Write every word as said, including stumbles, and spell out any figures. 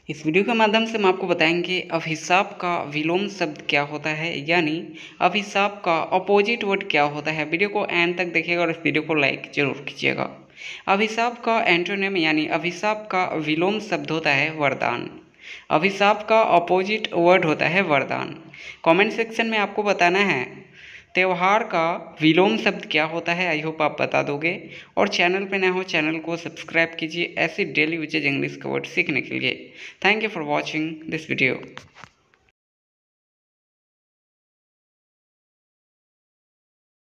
इस वीडियो के माध्यम से हम आपको बताएंगे अभिशाप का विलोम शब्द क्या होता है, यानी अभिशाप का अपोजिट वर्ड क्या होता है। वीडियो को एंड तक देखिएगा और इस वीडियो को लाइक जरूर कीजिएगा। अभिशाप का एंटोनिम यानी अभिशाप का विलोम शब्द होता है वरदान। अभिशाप का अपोजिट वर्ड होता है वरदान। कमेंट सेक्शन में आपको बताना है त्यौहार का विलोम शब्द क्या होता है। आई होप आप बता दोगे। और चैनल पे नए हो चैनल को सब्सक्राइब कीजिए ऐसे डेली यूजेज इंग्लिश का वर्ड सीखने के लिए। Thank you for watching this video.